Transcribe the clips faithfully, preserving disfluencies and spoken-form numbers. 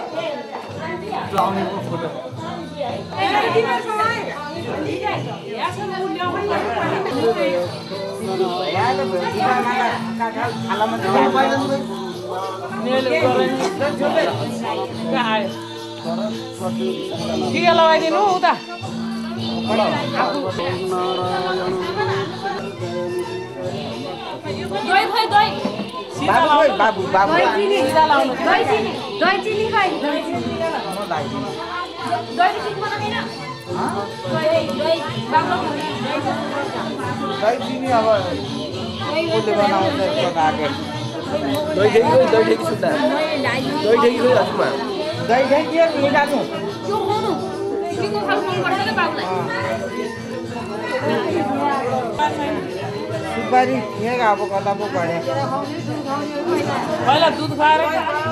टीका लगाइदिनु उता दही खै दही बाबु बाबु दही चिनी लाउनु दही चिनी दही चिनी खै दही चिनी दही चिनी बनादैन दही दही बाबु दही चिनी अब कोले बनाउँछ यसको आगे दही ठेकी दही ठेकी सुत्दा दही ठेकी खै हजुरमा दही ठेकी के मिलानु त्यो खानु के को खानु मन पर्छ के बाबुलाई सुपारी यहाँ अब कता पो पढे पहिला दुध खाएर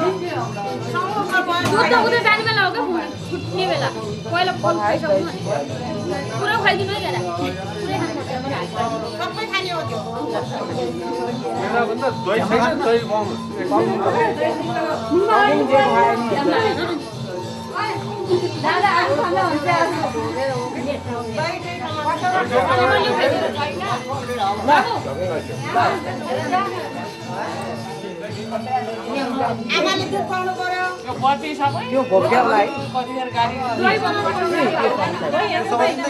दुध त उतै जाने बेला हो के छुट्ने बेला पहिला फल खाइसक्नु पुरा खाइदिनु है दादा पुरै खानु सबै खाने हो त्यो एउटा भन्दा दही छैन दही पाउनु दादा आफू खाना हुन्छ आमाले दुध पाउनु पर्यो यो बत्ती सबै त्यो भोग्यालाई कतिहरु गाडी दही बनाउनु पर्यो दही हेर्नु भएन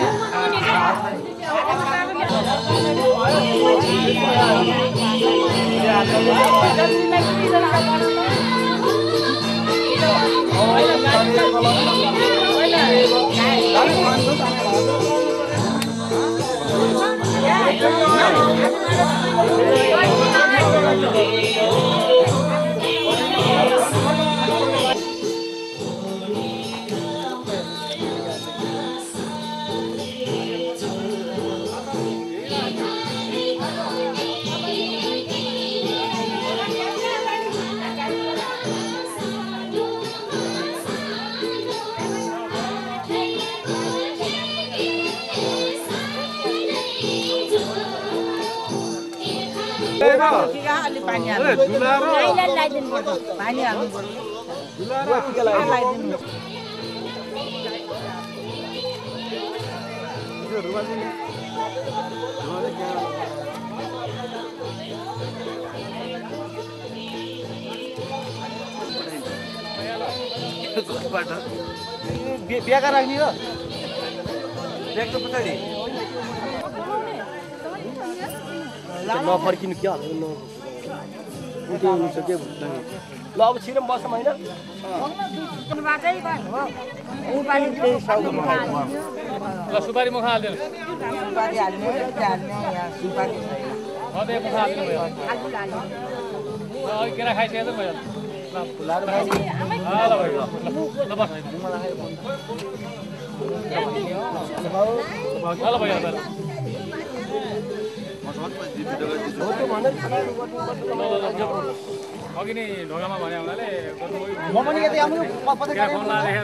अलि पानी हाल्नु नाइलाई लाइदिनु पर्छ पानी हाल्नु पर्छ दुलारा टिका लाइदिनु यो रुमाल दिनु बिहाका राख्ने हो ब्यागको पछाडि नफर्किनु क्या हाल्नु उठ्यो हुन्छ के ल अब छिरम बसम हैन ल सुपारी मुख हाल्दिनु सुपारी हाल्नु हाल्नु यहाँ सुपारी अझै मुख हाल्नु भयो अघि केरा खाइसकेको भयो ल फुलाएर ल भाइ ल बस ल भाइ अघि नै ढोकामा भने हुनाले म पनि यतै आउनु पत्ता फोन लाएर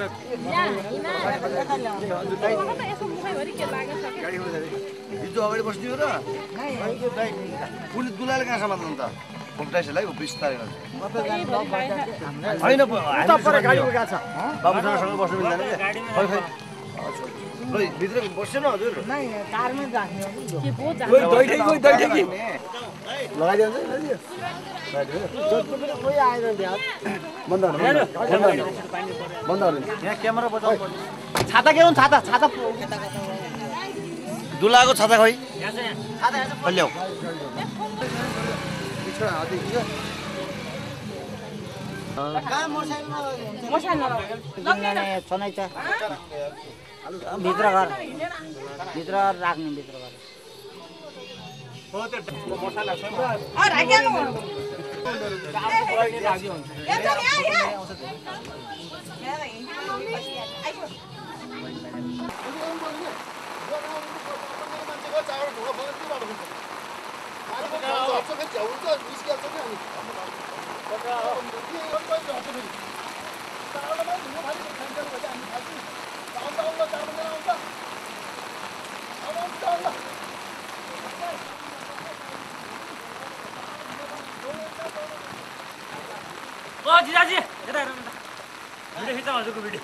हिजो अगाडि बस्ने हो र पुलिस दुलाले कहाँ समात्नु त भोक्टाइसलाई बिस्तारै होइन बाबुसँगसँग बस्नु मिल्दैन खै खै भित्र बस्दैन हजुर कारमै राख्ने लगाइदिन्छ कोही आएन बन्द बन्द यहाँ क्यामेरा बचाउनु पर्छ छाता के हुन् छाता छाता दुलाको छाता खोइ ल्याऊ भित्र घर भित्र राख्ने भित्र घर ओ जिजाजी यता हेर्नु भिडियो खिच्छ हजुरको भिडियो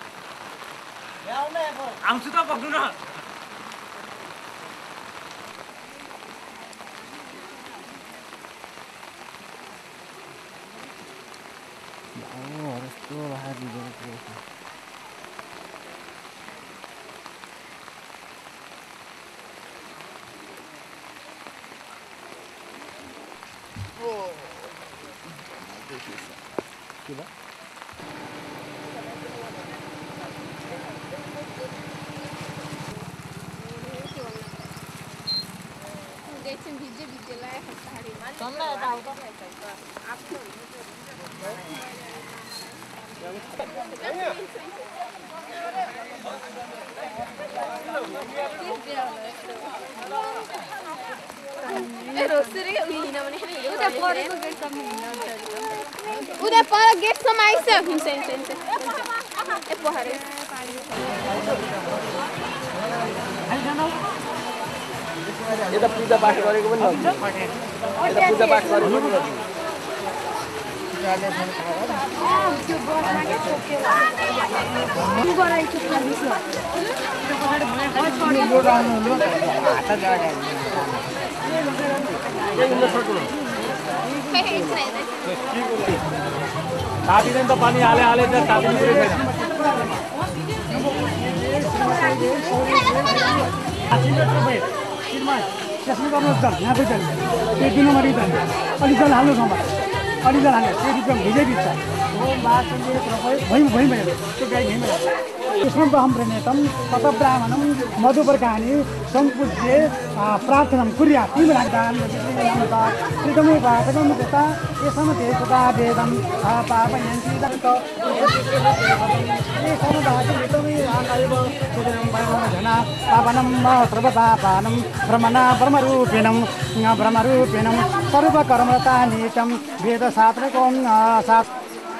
आउँछु त पक्नु न उता पर गेटसम्म आइसक्यो हुन्छ हुन्छ हुन्छ ए पोखरी यता पूजा पाठ गरेको पनि हुन्छ यता पूजा पाठ गरेको पनि हुन्छ तातिँदैन त पानी हाले हाले त तातिने कुरै छैन त्यसमा गर्नुहोस् जल यहाँको जल एक दिन मरि जल अलि जल हाल्नु ठाउँमा अलि जल हाल्नु त्यो एकदम भिजै दिन्छ भइ भइ भयो त्यो गाई भइ भयो कृष्णं अहं प्रणेतं तत ब्राह्मणं मधुपर्कानि सम्पूज्य प्रार्थनं कुर्यात् तीन रागदान त्रिकमे पाठकं कृता येषम ते सदा वेदं पापयन्ति दत्त येषम दाति वितमे आनैव सुदनं वयमजना पावनं सर्वपापानं ब्रह्मणा ब्रह्मरूपिणं ब्रह्मरूपिणं सर्वकर्मतानितं वेदशास्त्रकं शास्त्र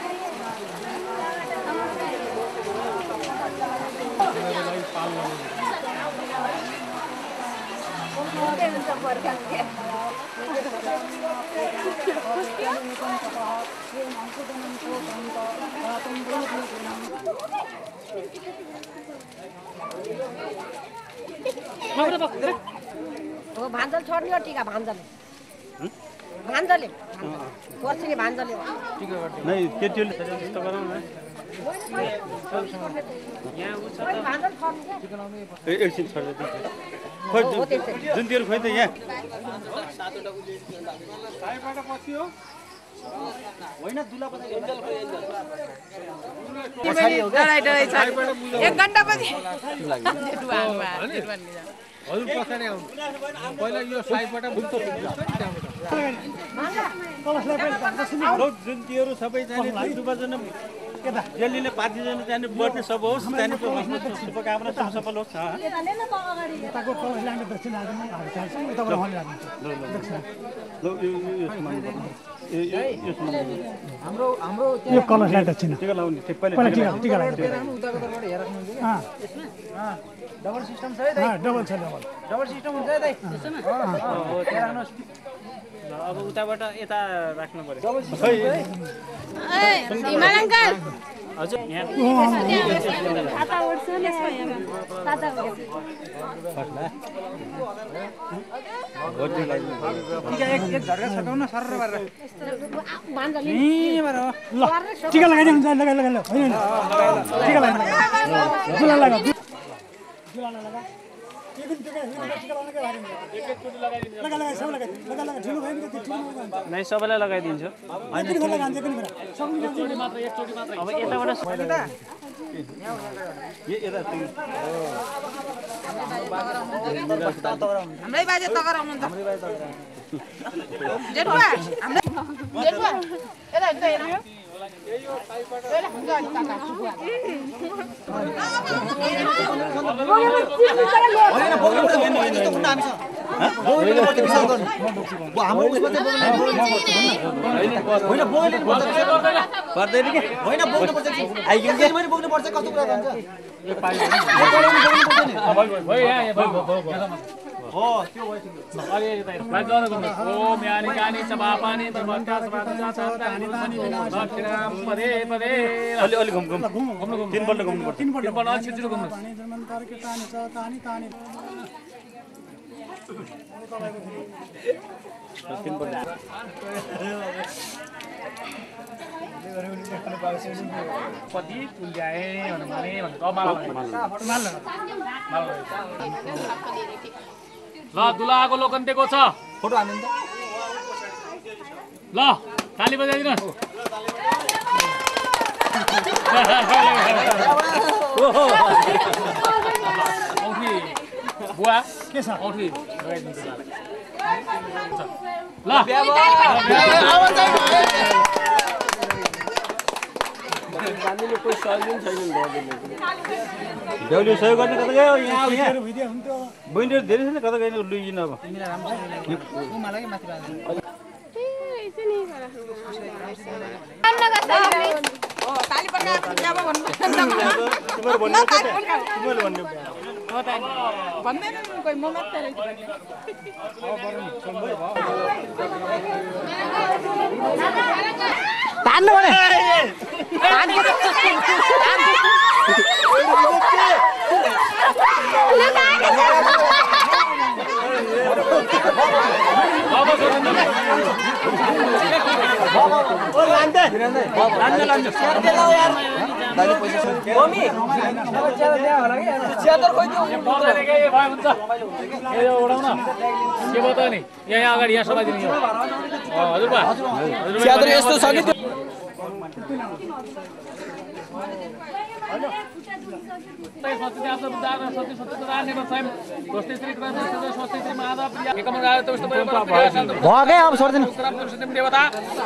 हो भान्जल छोड्ने हो टिका भान्जल भान्जले पर्सिने भान्जले नै केटीले त्यस्तो गरौँ न यहाँ उ छ भान्जल छोड्ने ए एकछिन छोड्दै खोइ जुन तिरो खोइ त यहाँ साइबाट पछि हो होइन दुला पछि एन्जल खोइ एन्जल डराइ डराइ छ एक घण्टा पछि हजुर पछाडि आउनु पहिला यो साइडबाट बुझ्छ जुन तिरो सबै जाने दुबाजना जेलीले पार्टीजना जाने बढ्ने सब होस् जाने शुभकामना सब सफल होस् यताको कलशलाई दक्षिण हाल्नु उताबाट हल्ला हाम्रो हाम्रो यो कलशलाई दक्षिण टिका लाउने पहिला टिका टिका लगाउनु उताको तर्फबाट हेर अँ डबल सिस्टम छ है दाइ डबल छ डबल डबल सिस्टम हुन्छ है दाइ हो त्यहाँ राख्नुहोस् अब उताबाट यता राख्नु पर्यो खै हिमाल अङ्कल हजुर यहाँ खाता उड्छ नि खाता उड्छ टिका एक एक झर्का छटाउन सरर गरेर भान्जले ल टिका लगाइदिनु हुन्छ लगा लगा ल होइन टिका लगाइदिनु जुला लगा जुला लगा एक दिन टिका टिका लगाउन के बारे एक एक चोटी लगाइदिनु लगा लगा सब लगाइदिनु लगा लगा ठुलो भयो नि त्यो ठुलो भयो नै सबैलाई लगाइदिन्छु अनि पनि लगान्छ पनि बेला सब चोटी मात्र एक चोटी मात्र अब यताबाट यता हाम्रै बाजे तगर आउनुहुन्छ जेठुवा हाम्रो जेठुवा यता हुन्छ हेर्नु पर्दैन के होइन बोक्नु पर्छ आइकिन के मैले बोक्नु पर्छ कस्तो कुरा भन्छ हो त्यो भइसक्यो अरे यता हेर्नु भाइ गर्नु गर्नु ओम यानि कानि च पापानि धर्मका सबाचा चातानि दक्षिणाम पदे पदे अलि अलि घुम घुम घुम्नु घुम्नु तीनपल्ट घुम्नु पर्छ तीनपल्ट तीनपल्ट अलि छिटो घुम्नु तानी जन्मन्तर के तानी छ तानी तानी तीनपल्ट पति पुल्याए भन्नु माने भन्नु अब माल माल ल दुलाको लोकन दिएको छ फोटो हाल्नु नि त ल ताली बजाइदिनु औठी बुवा के छ औठी लगाइदिनु ल गान्धीले कोही सहयोग पनि छैन देउली सहयोग गर्ने कता गयो यहाँ अब यहाँ भिडियो हुन्थ्यो बहिनीहरू धेरै छ नि कता गएन लुइदिनु अब ताली पड्काएको जब भन्नु तिमीहरू भन्नु तिमीहरू भन्नु भन्दैन नि कोही म मात्रै तान्नु भने के बतायो नि यहाँ अगाडि यहाँ समाइदिनु यो हजुरबा च्यादर यस्तो छ कि भगै अब सर्दैन देवता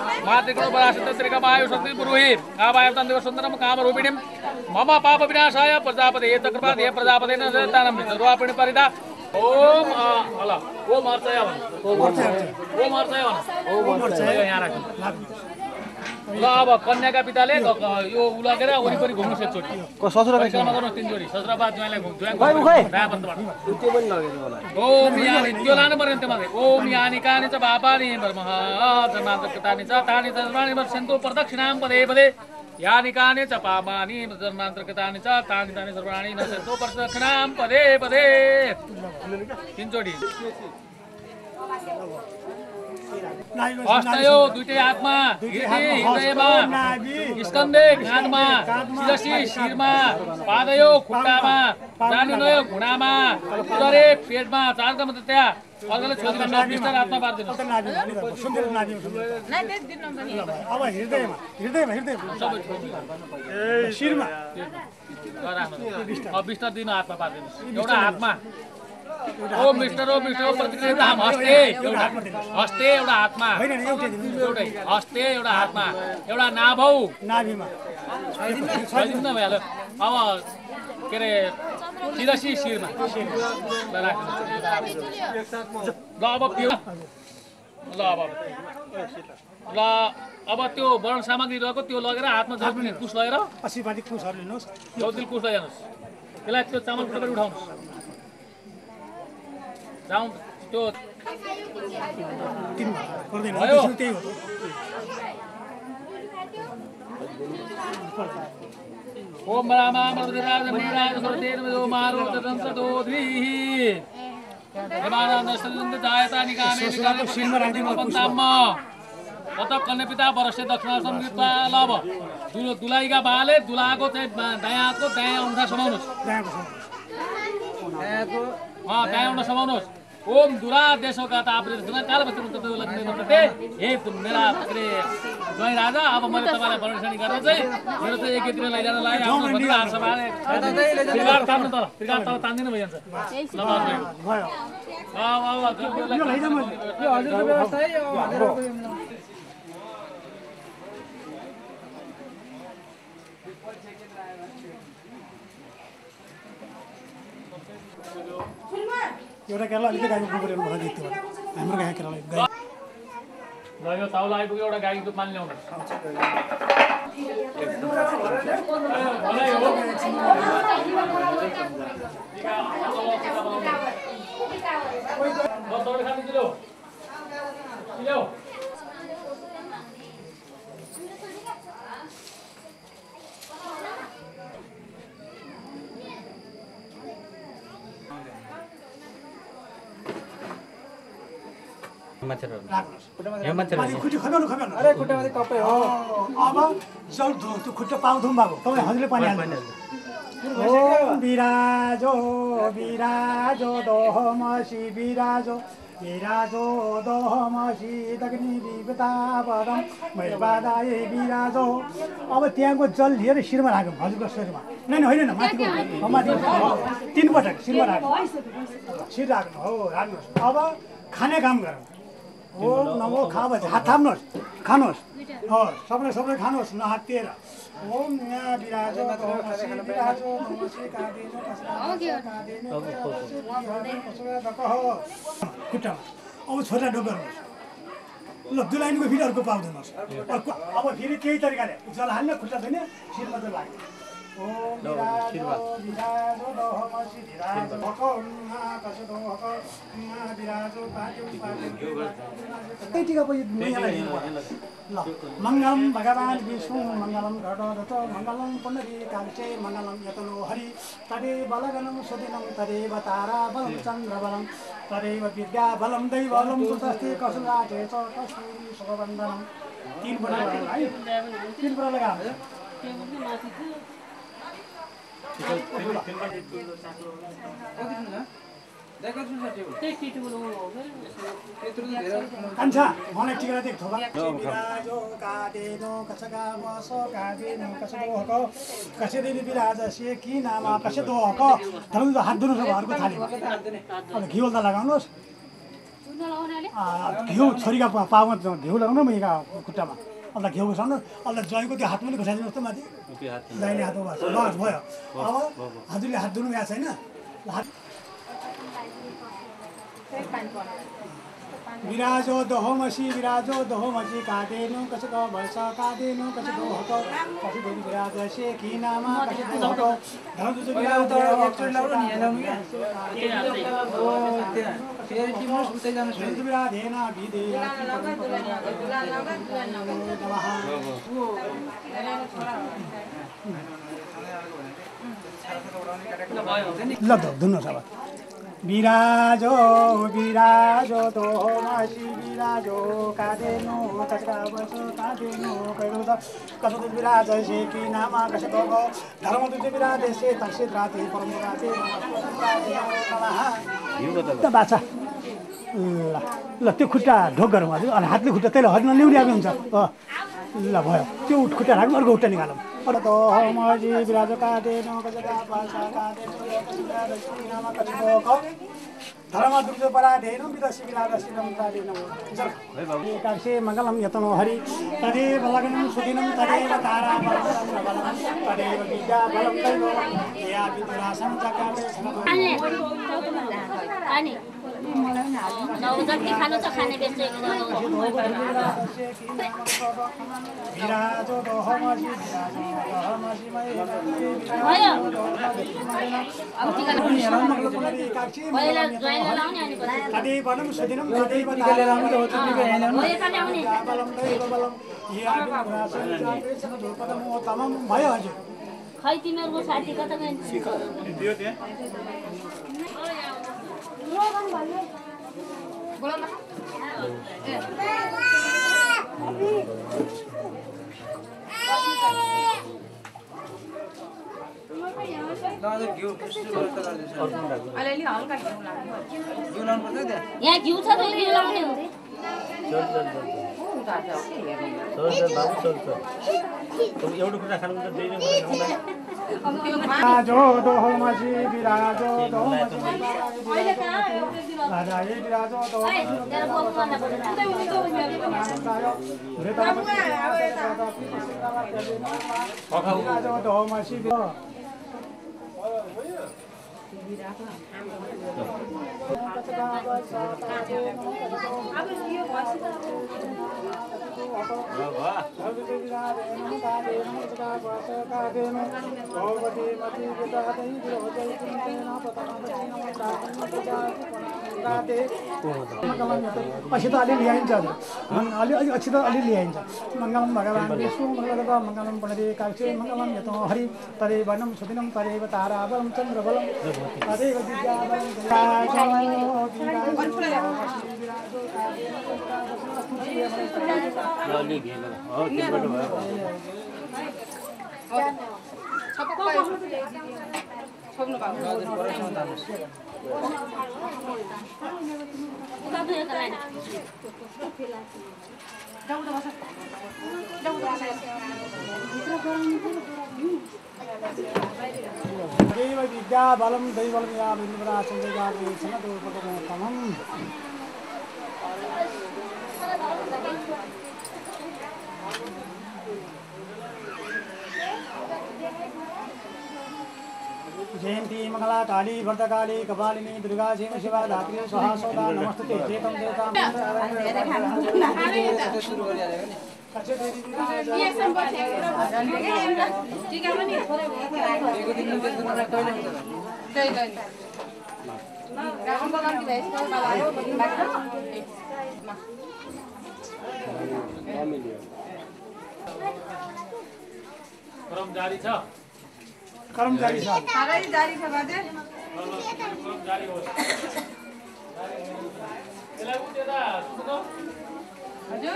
मम पाप विनाशाय प्रजापति चक्रपात हे प्रजापति नृपापिणी परिदा ओम ल ओम अर्चय ओम अर्चय यहाँ राख्नु ल अब कन्याका पिताले यो उ लगेर वरिपरि घुम्नु एकचोटि परिक्रमा गर्नु तीनचोटि ससुराबाद ज्वाइँलाई त्यो पनि लगेर होला ओम यानि त्यो लानु पर्यो त्यो मात्रै ओम यानि कानि च पापानि जन्मान्तरकृतानि च तानि च सर्वाणि वर्षन्तु प्रदक्षिणां पदे पदे यानि कानि च पापानि जन्मान्तरकृतानि च तानि तानि सर्वाणि नश्यन्तु प्रदक्षिणां पदे पदे तीनचोटि हस्तयो दुईटै हातमा हृदयमा स्कन्धे काँधमा शिरसी शिरमा पादयो खुट्टामा जानुनयो घुँडामा उदरे पेटमा चारका मात्रै त्यहाँ अर्कोले छोडिदिनु बिस्तारै हातमा पारिदिनु अब हृदयमा हृदयमा हृदयमा शिरमा अब बिस्तार दिनु हातमा पारिदिनु एउटा हातमा ओ मिस्टर ओ मिस्टर प्रतिक्रिया हाम हस्ते एउटा हस्ते एउटा हातमा एउटै हस्ते एउटा हातमा एउटा नाभौ नाभिमा छदिनु न भइहाल्यो अब के अरे शिरसी शिरमा ल अब त्यो ल अब ल अब त्यो वर्ण सामग्री रहेको त्यो लगेर हातमा जति कुस लगेर असीमाथि कुसहरू लिनुहोस् जति कुस लैजानुहोस् त्यसलाई त्यो चामल फुटेर उठाउनुहोस् जाउँ त्यो त्यही हो ओम रामा मर्दराज मेराज सरतेन मारुत दंस दोधि हेमानन्द सन्दन जायता निकामे निकामे शिरमा राखिदिनु पन्ताम्म तत कन्या पिता वर्षे दक्षिणा संगीतमा लब दुलो दुलाईका बाले दुलाको चाहिँ दायाँ हातको दायाँ औँठा समाउनुहोस् अँ दायाँ औँठा समाउनुहोस् ओम दुरा देशों का तापरे काल बच्चों को तो लगने लगते हे तुम मेरा अरे ज्वाइँ राजा अब मैले तपाईलाई वर्णन गरेर चाहिँ मेरो चाहिँ एकैतिर लैजान लाग्यो आफ्नो भन्दा हात समाले त्रिगार तान्नु त त्रिगार त तान्दिनु भइन्छ ल भयो अब अब यो लैजा म यो हजुरको व्यवस्था है यो हजुरको एउटा केरला अलिकति गाई गोबरेर भएर जित्यो भने हाम्रो गाई केरला गाई ल यो ताउला आइपुग्यो एउटा गाईको दुध मान्ने ल्याउनु बस तपाईँ खानु दिलो दिलो खुट्टी खगाउनु खगाउनु अरे खुट्टामा चाहिँ कपै हो अब जल त्यो खुट्टा पाउँथौँ बाबु तपाईँ हजुरले पानी हाल्नु ओम बिराजो बिराजो दोहमसी बिराजो बिराजो दोहमसी दग्नि विपता पदम मैबादाय बिराजो अब त्यहाँको जल लिएर शिरमा राखौँ हजुरको शिरमा नै होइन न माथिको माथि तिन पटक शिरमा राख्नु शिर राख्नु हो राख्नुहोस् अब खाने काम गरौँ ओम नमो खा भन्छ हात थाप्नुहोस् खानुहोस् हो सबले सबले खानुहोस् नहातिएर ओम यहाँ बिराजो बिराजो खुट्टामा अब छोटा डोक गर्नुहोस् ल दुलाइनको फेरि अर्को पाउँदैनस् अर्को अब फेरि त्यही तरिकाले जल हाल्ने खुट्टा धुने शिरमा जल लाग्ने ओम बिराजो बिराजो दोहमसी बिराजो भको कसो दोहको बिराजो पाट्यो पाट्यो त्यही टिका पनि नयाँलाई ल मङ्गलम भगवान् विष्णु मङ्गलम गरुडध्वज मङ्गलम पुण्डरीकाक्षे मङ्गलम यतनो हरि तदेव बलगनं सुदिनं तदेव ताराबलं चन्द्रबलं तदेव विद्याबलं दैवबलं सुतस्ते कसुराटे च कस्तूरी शुभवन्दनं तीन पल्ट है तीन पल्ट लगा कान्छा मलाई टिका देख थोबा बिराजो कादेनो कसका मसो कादेनो कसको हको कसै दिने बिराज से कि नाम कसै दो हको धरु हात दुनु छ घरको थाली अब घिउ त लगाउनुस् घिउ छोरीका पाउमा घिउ लगाउनु म यहाँ खुट्टामा अन्त घिउ घुसाउनु अन्त जयको त्यो हातमा पनि घुसाइदिनुहोस् त माथि दाहिने हातमा बस बस भयो अब हजुरले हात धुनु भएको छैन हात बिराजो दोहमसी बिराजो दोहमसी कादेनु कसको भएछ कादेनु कसको हको कसै देवी बिराज से कि नाम कसको हको धरु जो बिराज एकचोटि लाउनु नि लाउनु के फेरि टिमोस उतै जानु छ बिराज हेन बिदे ल धुनु सब बिराजो बिराजो दोहमसी बिराजो कादेनु कसका बसो कादेनु कहिरो त कसो बिराज से कि नाम कसको हो धर्म दुज बिराज से तक्षित राति परम्परा से त बाछा ल ल त्यो खुट्टा ढोक गरौँ हजुर अनि हातले खुट्टा त्यसले हरिन ल्याउनु हुन्छ ल भयो त्यो खुट्टा राख्नु अर्को खुट्टा निकालौँ अरू त मजी बिराज कादेनु कसका बसो कादेनु नाम कसको हो धर्म दुग्ध पराधेनु विदसी विरादसिनं तादेनु एकाक्षे मङ्गलं यतनो हरि तदेव लग्नं सुदिनं तदेव ताराबलं चन्द्रबलं तदेव विद्याबलं दैव या विद्यासं जगामे अनि नौजति खानु छ खाने बेचेको बिराजो दोहमसी बिराजो दोहमसी मै भयो अब टिका लाउने तदेव बलं सुदिनं तदेव ताराबलं तमम भयो हजुर खै तिमीहरूको साथी कता गयो दियो त्यहाँ यहाँ घिउ छ त घिउ लाउने हो एउटा कुरा खानु त दिनु बिराजो दोहमसी बिराजो दोहमसी राजाए बिराजो दोहमसी बिराजो दोहमसी पछि त अलि ल्याइन्छ अलि अलि अच्छी त अलि ल्याइन्छ मङ्गलम भगवान् विष्णु मङ्गलदा मङ्गलम पुनरे काक्षे मङ्गलम यतो हरि तरे वर्णम सुदिनं तरेव ताराबलं चन्द्रबलं तदेव विद्याबलं दैव विद्या बलं दैवलं या बिन्दुराचन्द्रजाते छनदोपतमोत्तमम् जयंती मंगला काली भद्रकाली कपालिनी दुर्गा शिव शिवा धात्री स्वाहा सौदा नमस्ते जेतम देवता कर्मचारी छ कर्मचारी छ सारै जारी छ बाजे कर्मचारी हो यसलाई उठ्यो त सुन्नु हजुर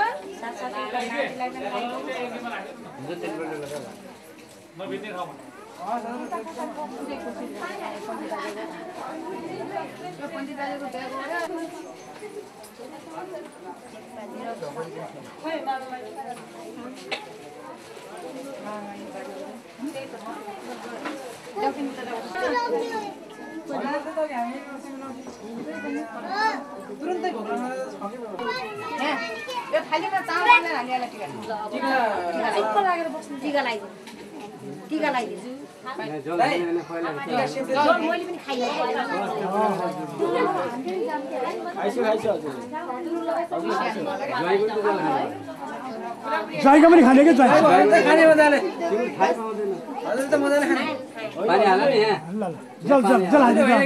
म भित्रै खाऊ तुरुन्तै भोग्न यो थालीमा चामल हालिहाल्यो टिका टिका लागेर बस्नु टिका लगाइदिनु टिका लगाइदिन्छु मैले पनि जयको पनि खाने के जय खाने मजाले हजुर त मजाले खाने पानी हाल नि यहाँ ल ल जल जल जल हाल्नु होइन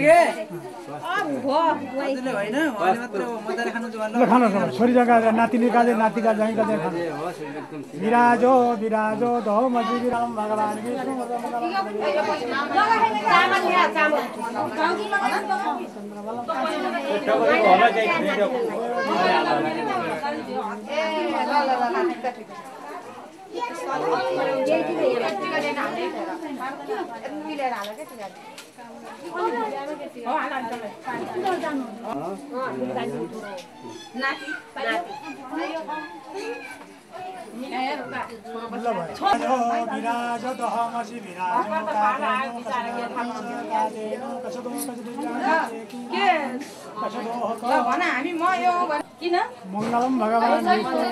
होइन मात्र मजाले खानु जवान ल खानु छोरी जग्गा नातिनी काले नातिका जय काले खानु विराजो विराजो दो मजि विराम भगवान विष्णु चामल ल्या चामल विराजो दो मजि मङ्गलम भगवान्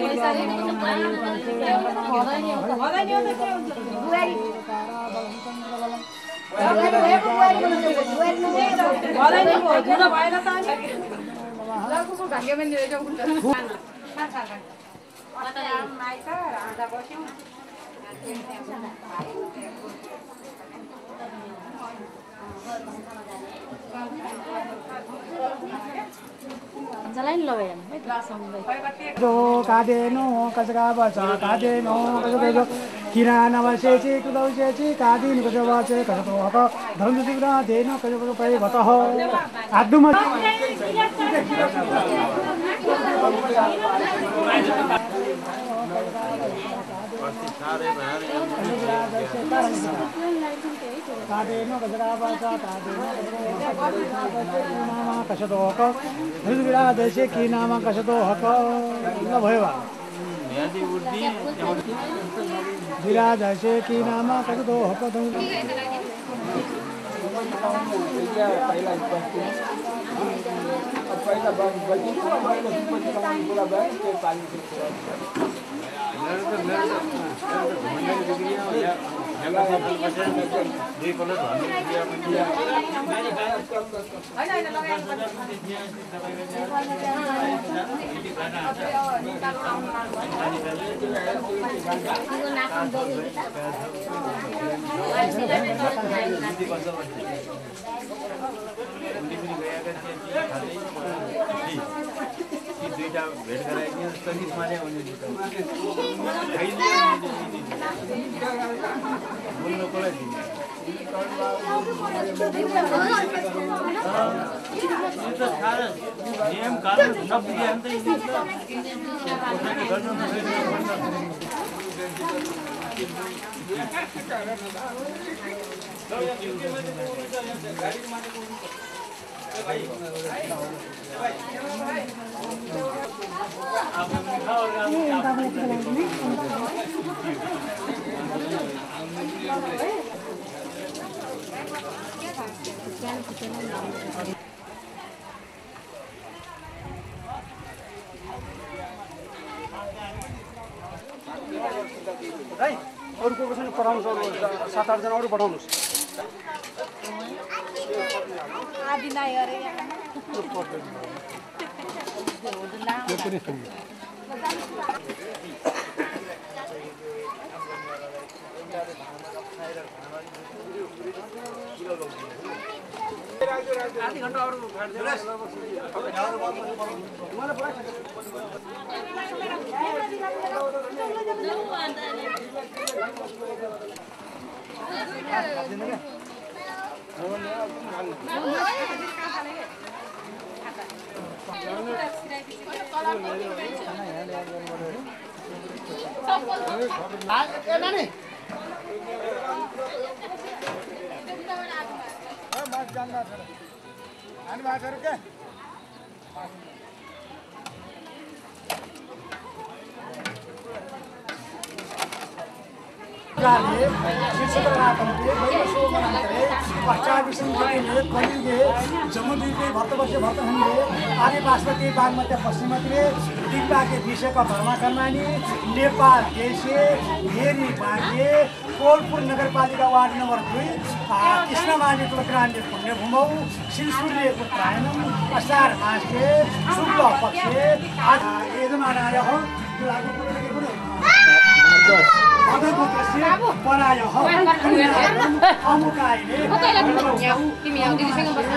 जो कादेनो कसका बचा कादेनो कसको किरा नवसेची कुदौसेची कादिन कसो बचे कसो हक धर्म दिग्रा देनो कसो पय भत हो आदुमा कादेनो कसका बचा कादेनो कसो हक धर्म देशे कि नाम कसो हक ल भयो विराज से कि नाम कसो हक पहिला दुई पल्ट भन्नु दुईटा भेट गराइदियो सङ्गीत माने भने बोल्नुकोलाई नियम कानुन नपुग्यो भने है अरू को कसैले पठाउनुहोस् अरू सात आठजना अरू पठाउनुहोस् आदि नै अरे आधी घन्टा अरू जमुदीपे भक्तवर्ष भक्तहन्ले आर्य बासमती बागमती पश्चिमतीले दिग्बाके विषयका धर्म कर्मानी नेपाल देशे भेरी बागे कोलपुर नगरपालिका वार्ड नम्बर दुई कृष्णमाली क्रान्ति पुण्यभूमौ शिवसूर्य उत्तरायणम असार मासे शुक्ल पक्षे यजमानाय हो पराय अमुकाइले तिमी आउ दिदीसँग बस्न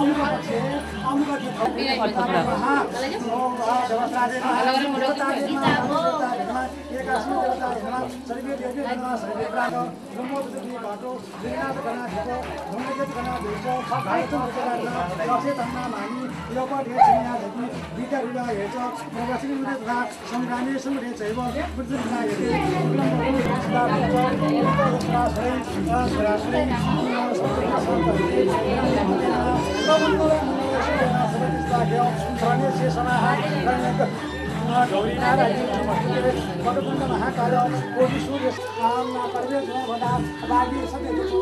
गौरी नारायण मधुकुण्ड महाकाल कोटि सूर्य पर्वेश भदा बागी सत्यको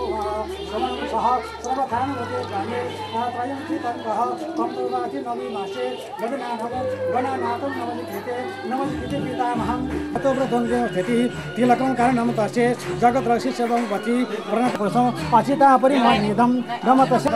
सह सर्वखान गते गाने त्रयं कीर्तनः कम्पुवाति नवी मासे गगनानव गणानाथं नवनि कृते नवनि कृते पितामहं अतोव्रतं खेती तिलकं कारणं तस्य जगत रक्षि सेवं पति प्रणतपुरुषं अचिता परिमनिदं गमतस्य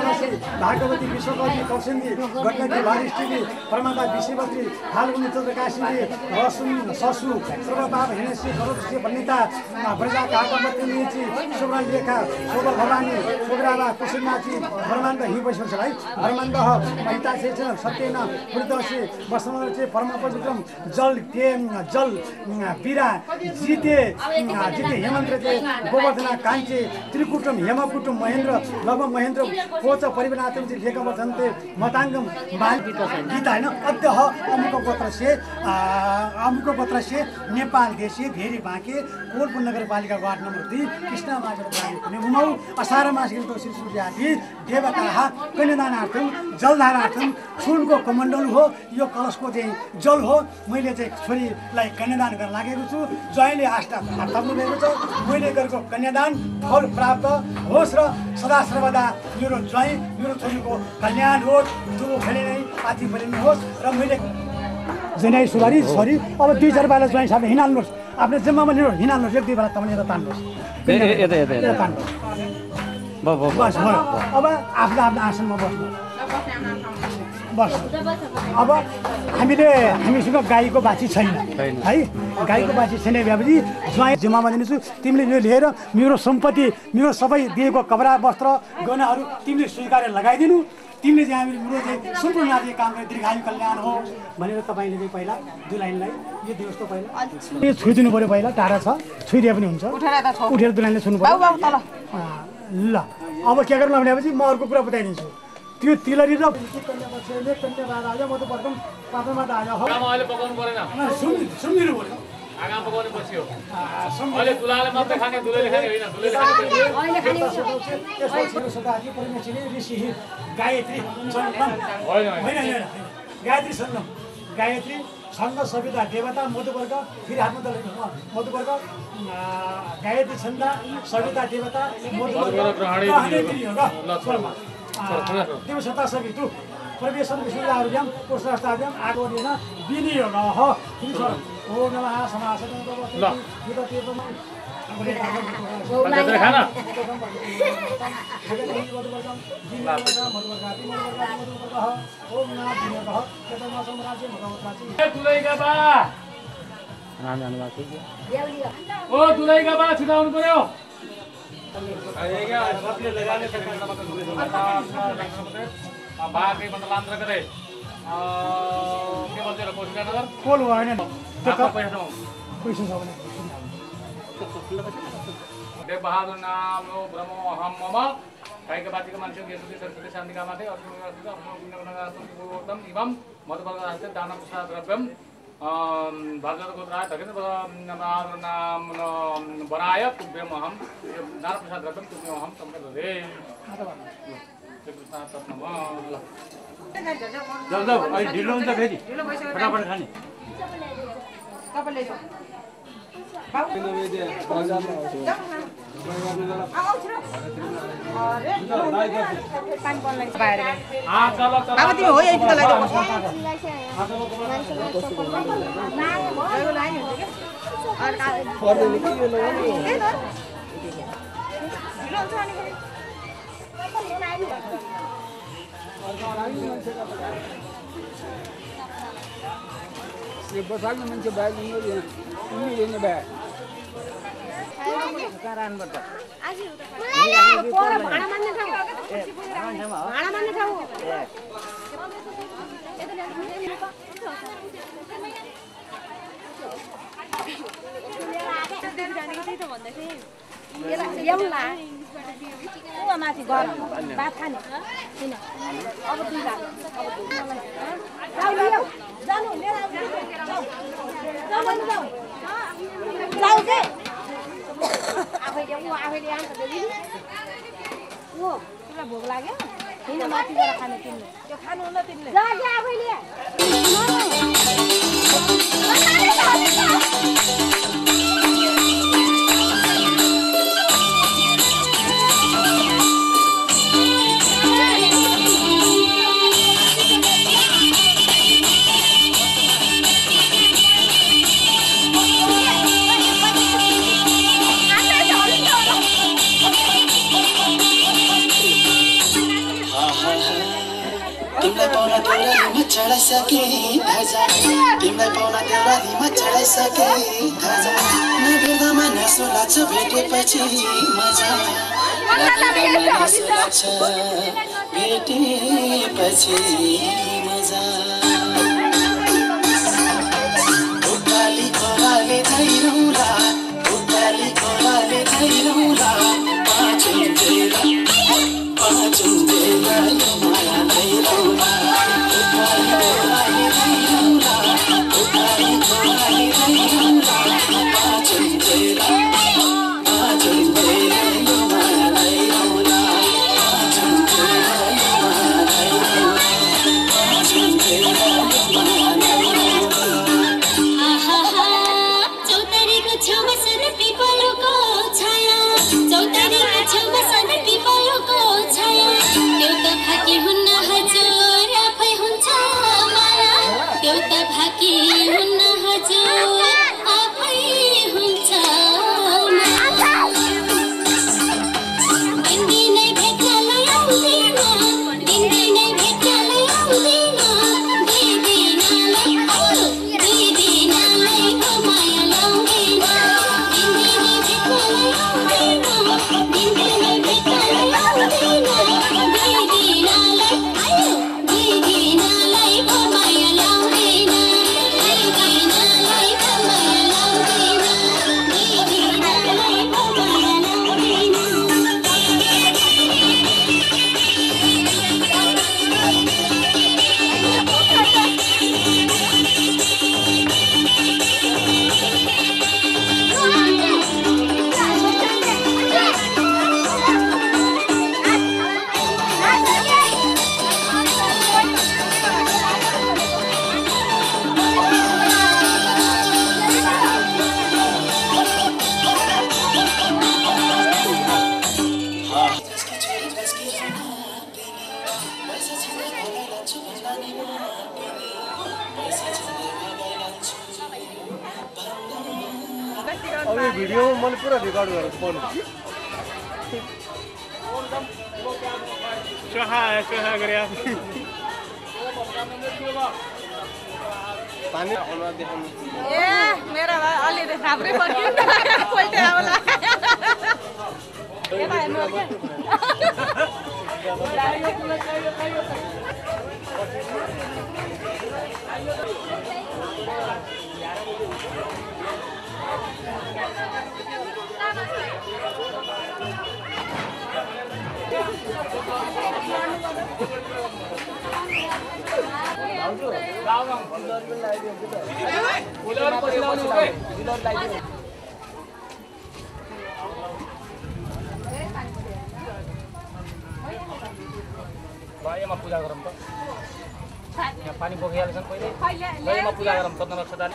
भागवती विश्वकर्मी कौशिकी गण्डकी वारिष्ठी परमाता विश्ववती फाल्गुनी चन्द्रकाशीले रसुन ससु सर्वपाप हिनेशी खरोशी बन्निता प्रजा काकमती निची शुभ्र लेखा शोभ भवानी शुभ्रावा कुसुमाची ब्रह्माण्ड हि बसेछ है ब्रह्माण्ड महिता से सत्येन पुरुषे वसमले परम पवित्रम जल ते जल बीरा जिते जिते हेमन्त्र ते गोवर्धना काञ्चे त्रिकुटम हेमकुटम महेन्द्र लव महेन्द्र कोच परिवनाथम जी लेखम वचन्ते मताङ्गम बाल गीता हैन अद्य अमुक पत्र से अमुक पत्र से नेपाल देशे भेरी बाँके कोलपुर नगरपालिका वार्ड नम्बर दुई कृष्ण माझ पुण्यभूमौ असार मासिक श्री सूर्यादि देवताः कन्यादानार्थम जलधारार्थम सुनको कमण्डल हो यो कलशको चाहिँ जल हो मैले चाहिँ छोरीलाई कन्यादान गर्न लागेको छु जयले आस्था थप्नु भएको छ मैले गरेको कन्यादान फल प्राप्त होस् र सदा सर्वदा मेरो जय मेरो छोरीको कल्याण होस् जो भने नै पाथी परिनु होस् र मैले जनै सुवारी छोरी अब दुई चार पाला ज्वाइँ साथमा हिँडाल्नुहोस् आफ्नो जिम्मामा लिनु हिँड्नुहोस् एक दुई बेला तपाईँले यता तान्नुहोस् यता यता यता तान्नुहोस् बस भयो अब आफ्नो आफ्नो आसनमा बस्नु बस अब हामीले हामीसँग गाईको बाछी छैन है गाईको बाछी छैन भएपछि ज्वाइँ जिम्मामा दिनेछु तिमीले यो लिएर मेरो सम्पत्ति मेरो सबै दिएको कपडा वस्त्र गहनाहरू तिमीले स्वीकारेर लगाइदिनु तिमीले चाहिँ हामीले मेरो चाहिँ सम्पूर्ण काम गर्ने दीर्घायु कल्याण हो भनेर तपाईँले चाहिँ पहिला दुलाइनलाई यो दिनुहोस् त पहिला यो छुइदिनु पऱ्यो पहिला टाढा छ छुइदिए पनि हुन्छ उठेर दुलाइनले छुनु पऱ्यो ल अब के गर्नु भनेपछि म अर्को कुरा बताइदिन्छु त्यो तिलरी र कन्याबाट आयो म त प्रथम पात्रबाट आयो अहिले पकाउनु परेन सुनिदिनु पऱ्यो आगा पकाउने पछि हो अहिले दुलाले मात्रै खाने दुलैले खाने होइन दुलैले खाने गायत्री गायत्री सन्नम गायत्री छन्द सविता देवता मधुवर्ग फेरि हातमा त मधुवर्ग गायत्री छन्द सविता देवता देवसत्ता सवितु प्रवेशन विशुद्धारुभ्याम पुरुषाष्टाभ्याम आगोनेन विनियोगः ओम नमः समासनं खाना ओ दुलैका बा छुटाउनु पर्यो बाघै भन्दा लान्द्र गरे के भन्छ कोशिकानगर कोल भएन पैसा पैसा छ भने देव बहादुर नाम नो ब्रह्म अहम मम गाईका बातीका मान्छे सरस्वती सरस्वती शान्तिका माथे अर्थम इवम मधुवर्ग दान प्रसाद द्रव्यम भागवत गोत्राय धकेन्द्र बहादुर नाम बनाय तुभ्यम अहम दान प्रसाद द्रव्यम तुभ्यम अहम सम्पदे जाऊ जाऊ अहिले ढिलो हुन्छ फेरि फटाफट खाने ये बसाल्ने मान्छे बाहेक उनीहरूले बाहेक कारणबाट भाडा मान्ने ठाउँ भाडा मान्ने ठाउँ माथि घर भात खाने किन अब दुई भात जानु जाऊ के आफैले ऊ आफैले आउँछ दिदी ऊ पुरा भोक लाग्यो किन माथि गएर खाने तिमीले त्यो खानु होला तिमीले जा के आफैले चढाइसके धजा तिमीलाई पाउन देउरालीमा चढाइसके धजा नभेट्दामा नासो लाग्छ भेटेपछि मजा नभेट्दामा नासो लाग्छ भेटेपछि मजा उकाली खोलाले धैरौँला उकाली खोलाले धैरौँला पाँचुन्जेला पाँचुन्जेला यो माया धैरौँला भाकी हुन्न हजुर आफै अब यो भिडियोमा मैले पुरा रेकर्ड गरेर पाउनु चहा चहा गरे पानी अनुहार देखाउनु ए मेरो अलि राम्रै पक्यो पोल्टे आउला ए भाइ म के भाइमा पूजा गरौँ त यहाँ पानी बोकिहाल्छन् पहिले भाइमा पूजा गरौँ चन्द्र नक्षत्र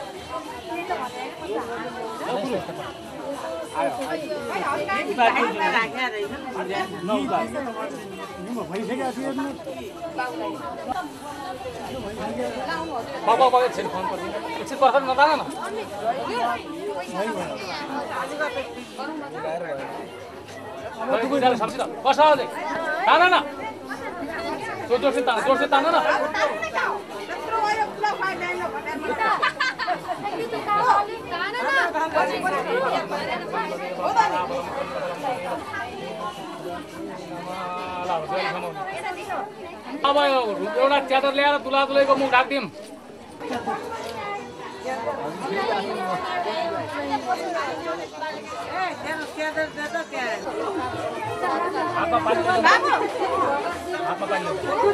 बाबा बाबा एकछिन फोन गरिदिनु एकछिन पर्ख नजान न कसो तान न जोरसे तान जोरसे तान न अब एउटा च्यादर ल्याएर दुला दुलैको मुख ढाक्दिउँ हातमा पानी हातमा पानी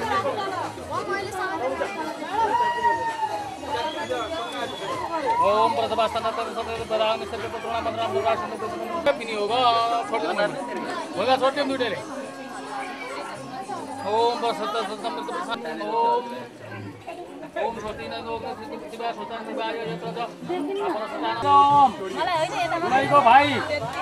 ओम प्रथमास्तनातन सतत बरांग सर्व पत्रोना पत्राम दुराशन को पिनी होगा छोड़ दो होगा छोड़ दो दुटेले ओम बसत सतम प्रसाद ओम ओम छोटीना लोग दिवा सोतान दिवा यो यत्र ज आपन सदान ओम मलाई हैन यता मलाई गो भाइ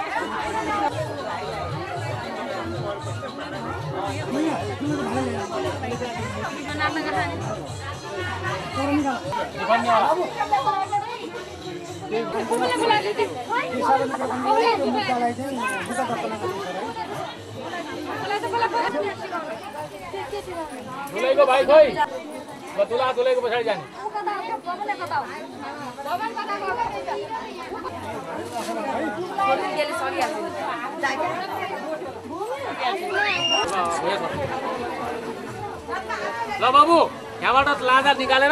दुलैको भाइ खोइ म दुला दुलैको पछाडि जाने ल बाबु यहाँबाट लाजा निकालेर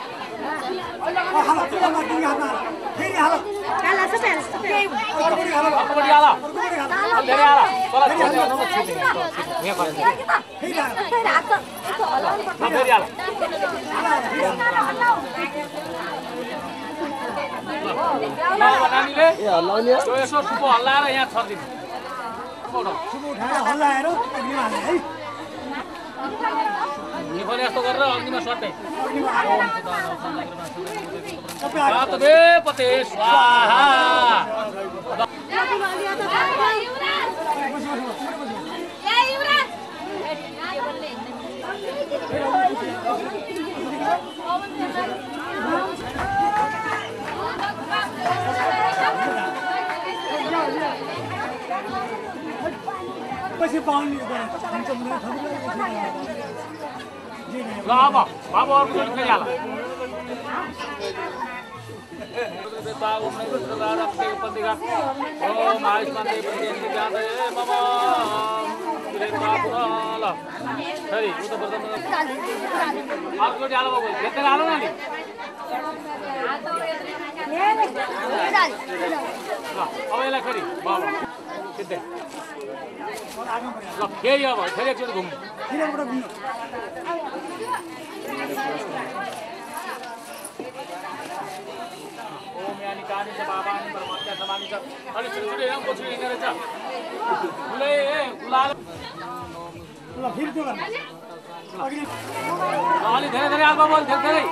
यसो सुपो हल्लाएर यहाँ छरिदिनु यस्तो गरेर अग्निमा सट्टै पते स्वाहा पछि पाउने ल अब बाबु अर्को खै हाल बाबु नै प्रकार अपने पतिका ओम आयुष्मान देव प्रत्येक ज्ञान हे मम रे बाबु ल सरी उ त प्रथम अर्को हाल बाबु यता हाल न नि ल अब यसलाई फेरि बाबु सिधै ल फेरि अब फेरि एकचोटि घुम्नु ओम यानी कानी छ बाबा नि परमात्मा समानी छ अलि छुटे राम पछि हिँडेर छ गुलै ए गुलाल ल फेरि त्यो गर्न अघि अलि धेरै धेरै आगो बोल धेरै धेरै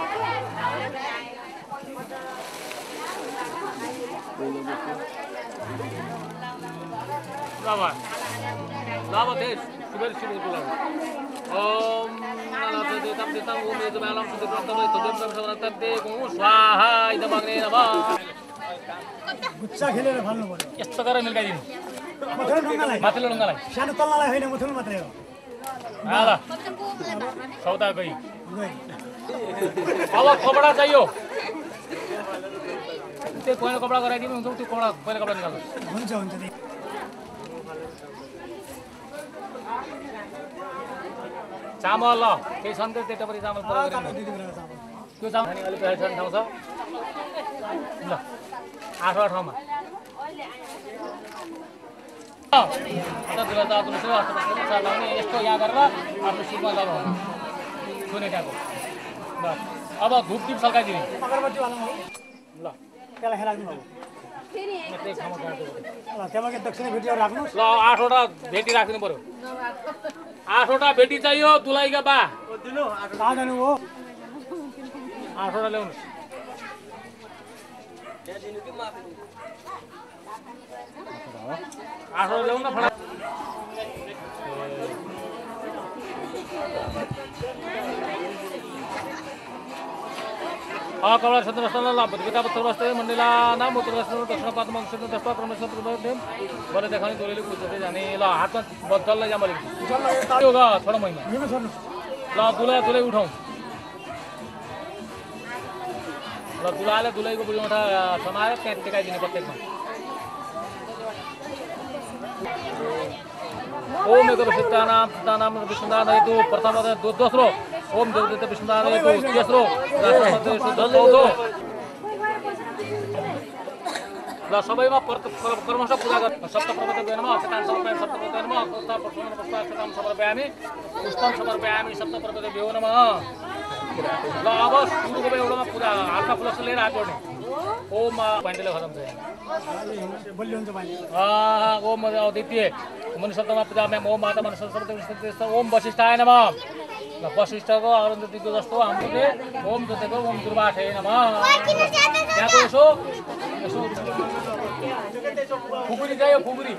बाबा बाबा देश शिवर शिवर बोलाउ ओम नमः देवताम देवताम ओम यजमानम सुदेवताम तदेव सर्वतते गो स्वाहा इदमग्ने नमः गुच्चा खेलेर फाल्नु पर्यो यस्तो गरेर मिल्काइदिनु मथुरा ढुङ्गालाई माथिल्लो ढुङ्गालाई सानो तल्लालाई होइन मुथुल मात्रै हो ल सौदा गई अब कपडा चाहियो त्यो पहिलो कपडा गराइदिनु हुन्छ त्यो कपडा पहिलो कपडा निकाल्नु हुन्छ हुन्छ चामल ल केही छन् त्यही टपरी चामल प्रयोग गरिदिनु त्यो चामल अनि अलिक पछाडि छर्ने ठाउँ छ ल आठवटा ठाउँमा यस्तो यहाँ गरेर आफ्नो सुटमा लगाउनु सुने ट्याएको बस अब धुप टिप सल्काइदिने ल त्यसलाई खेलाइदिनु त्यहाँबाट दक्षिण भेटीहरू राख्नुहोस् ल आठवटा भेटी राखिदिनु पर्यो आठवटा भेटी चाहियो दुलाईका बा कहाँ जानु हो आठवटा ल्याउनु आठवटा ल्याउनु न फटा कपडा छत्रस्थल भूतगीता पुत्रवस्ते मण्डला नाम उत्तरवस्त्र दक्षिणपात मंक्षित दशपा क्रमशः बले देखाउने दोलीले कुद्दै जाने ल हातमा बदललाई जा मैले होगा छोडो महिमा ल दुला दुलै उठाउँ ल दुलाले दुलैको बुढी उठा समाएर त्यहाँ टेकाइदिने प्रत्येकमा ओम एक विशुद्धानाम सिद्धानाम विष्णुदान हेतु प्रथम दोस्रो ओम देवदत्त विष्णुदान हेतु तेस्रो राष्ट्रपति शुद्ध चौथो ल सबैमा क्रमशः पूजा गर्नु सप्त प्रपद नमः अक्षतां समर्पयामि सप्त प्रपद नमः अक्षता प्रसन्न पुष्प अक्षतां समर्पयामि पुष्पं समर्पयामि सप्त प्रपद भ्यो नमः ल अब सुरुको एउटामा पूजा हातमा फुलस लिएर हात जोड्ने ओम पाण्डेले खतम छ ओम द्वितीय मनुष्य शब्दमा पूजा ओम माता मनुष्य शब्द ओम वशिष्ठाय नमः ल वशिष्ठको अरुन्धतीको जस्तो हामीले ओम जतिको ओम दुर्वाठे नमः त्यहाँको यसो यसो फुकुरी चाहियो फुकुरी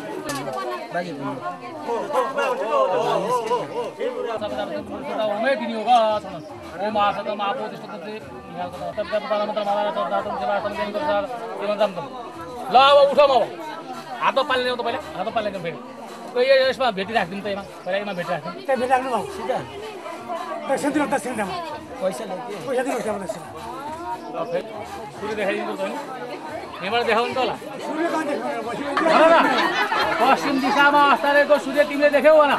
ओमै दिने हो ओम आसतम आपो ल अब उठाउँ अब हातमा पाल्ने त पहिला हातमा पाल्ने फेरि यसमा भेटी राखिदिउँ त यसमा पहिला यसमा भेटी राखिदिउँ त्यहाँ भेट राख्नु भाउ सिधा दक्षिण दिनु दक्षिण त्यहाँ पैसा पैसा दिनुहोस् त्यहाँ दक्षिण सूर्य देखाइदिनु त यहाँबाट देखाउनु त होला सूर्य कहाँ देखाउनु पश्चिम दिशामा अस्ताएको सूर्य तिमीले देख्यौ भन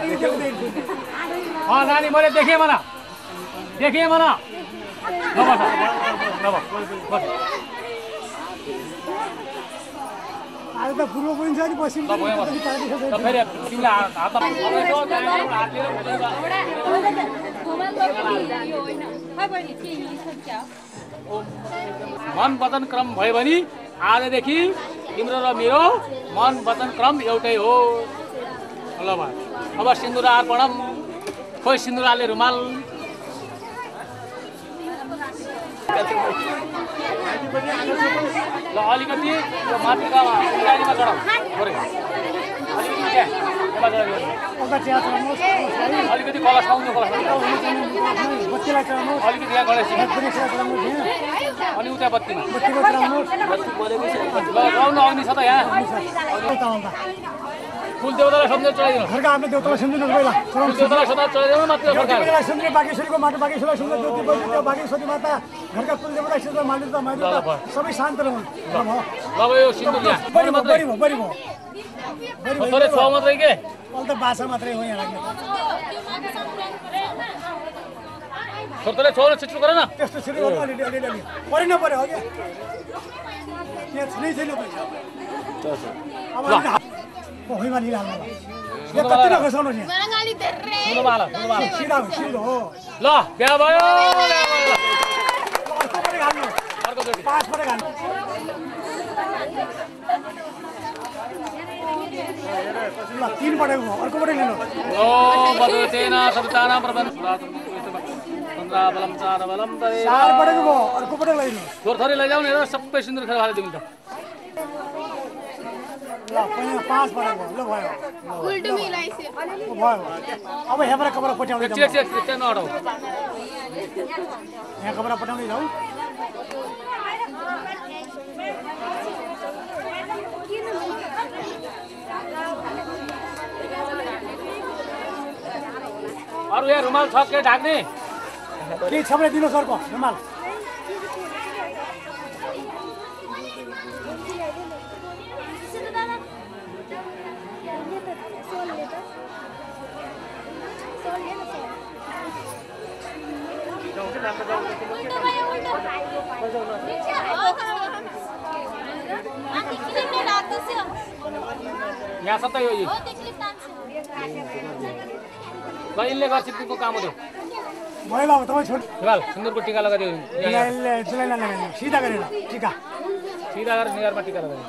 अँ नानी मैले देखेँ भन देखेँ भन नबस नबस बस आज त पूर्व पनि छ नि पश्चिम फेरि तिमीलाई हातमा मन वचन क्रम भयो भने आजदेखि तिम्रो र मेरो मन वचन क्रम एउटै हो ल भाइ अब सिन्दुर अर्पणम खोइ सिन्दुर हाल्ने रुमाल ल अलिकति यो मातृकामा गाडीमा चढाउँ अलिकति कलश पाउँछ कलश अलिकति यहाँ गणेश अनि उता बत्तीमा ल जाउनु अग्नि छ त यहाँ फुल देवतालाई सम्झेर चढाइदिनु घरका आफ्नो देवतालाई सम्झिनु पहिला फुल देवतालाई सदा चढाइदिनु मात्र सरकार सम्झिनु बागेश्वरीको माटो बागेश्वरीलाई सम्झिनु ज्योति बज्यो त्यो बागेश्वरी माता घरका कुल देवतालाई सम्झिनु मालिक माइली सबै शान्त रहनु ल यो सिन्दुर यहाँ बढी भयो बढी भयो बढी भयो थोरै छ मात्रै के अहिले त बासा मात्रै हो यहाँ लाग्ने थोरै छ छिटो गर न त्यस्तो छिटो गर्नु अलिअलि अलिअलि परि नपऱ्यो हो क्या त्यहाँ छुनै छैन पैसा अब भुइँमा लिइहाल्नु यो कति नखसाउनु नि सुनबाला सुनबाला सिधा हो सिधो हो ल बिहा भयो अर्को पनि हाल्नु अर्को चोटि पाँच पटक हाल्नु ल तीन पटक हो अर्को पटक लिनु ओ बदुतेन सविताना प्रबन्ध चन्द्राबलम चारबलम तरे चार पटक हो अर्को पटक लिनु थोर थोरै लैजाऊ नि सबै सिन्दुर खेर हाले दिउँ त ल पहिला पाँच पटक हो ल भयो उल्टो मिलाइसे भयो अब यहाँबाट कपडा पट्याउँदै चेक चेक चेक नहटाऊ यहाँ कपडा पट्याउँदै जाऊ अरू यहाँ रुमाल छ के ढाक्ने केही छ भने दिनुहोस् अर्को रुमाल यहाँ सबै यो कहिले गर्छ तिम्रो काम हो त्यो भयो बाबु तपाईँ छोड हिमाल सुन्दरको टिका लगाइदियो जुलाइला लगाइदिनु सिधा गरेर टिका सिधा गरेर निगारमा टिका लगाइदियो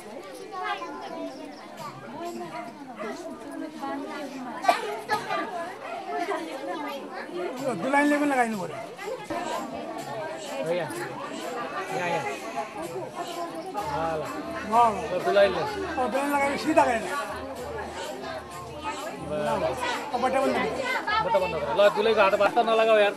दुलाइले पनि लगाइदिनु पर्यो यहाँ यहाँ यहाँ ल दुलाइले अब दुलाइ लगाएर सिधा गरेर अब बट्टा बन्द गर्नु बट्टा बन्द गर ल दुलैको हात बास्ता नलगाऊ यार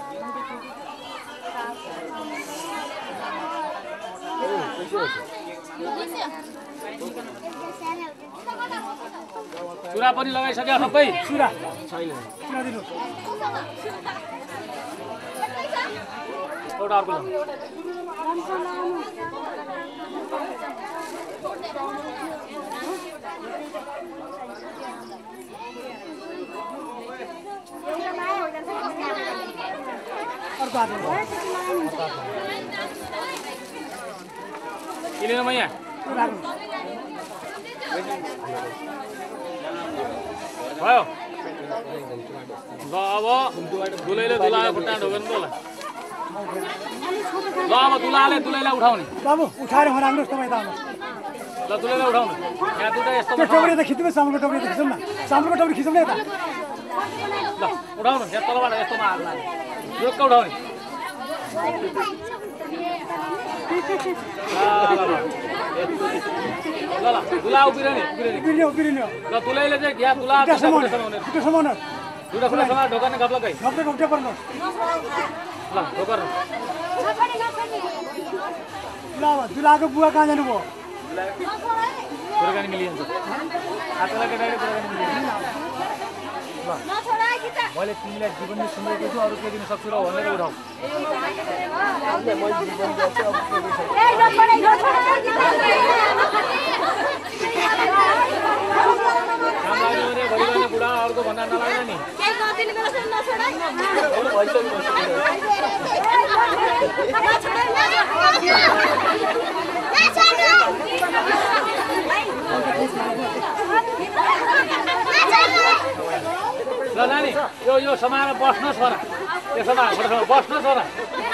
चुरा पनि लगाइसक्यो सबै चुरा छैन चुरा दिनुहोस् एउटा अर्को ल अर्को हात किनेन म यहाँ भयो ल अब दुलैले दुलायो खुट्टा ढोक्यो नि त ल ल अब दुलाले दुलैलाई उठाउने बाबु उठाएर म राख्नुहोस् तपाईँ त आउनुहोस् ल दुलैलाई उठाउनु यहाँ दुइटा यस्तो त्यो टोक्री त खिच्नु चामलको टोक्री त खिचौँ न चामलको टोक्री खिचौँ न यता ल उठाउनु यहाँ तलबाट यस्तोमा हात लाग्यो जोक्क उठाउने ल ल दुला उभिरह नि उभिरने उभिरने ल दुलैले चाहिँ यहाँ दुला समाउने त्यो समाउनु दुईटा खुला समाएर ढोकाने गप्लकै घप्टे घप्टे पर्नुहोस् ल ढोकर ल अब दुलाको बुवा कहाँ जानुभयो कुराकानी मिलिन्छ आजकल केटाले कुराकानी मिलिन्छ ल मैले तिमीलाई जीवनले सुनेको छु अरू के दिन सक्छु र भनेर उठाऊ भइरहने बुढा अर्को भन्दा नलाग्दैन नि ल नानी यो यो समाएर बस्नुहोस् होला त्यसोमा बस्नुहोस् होला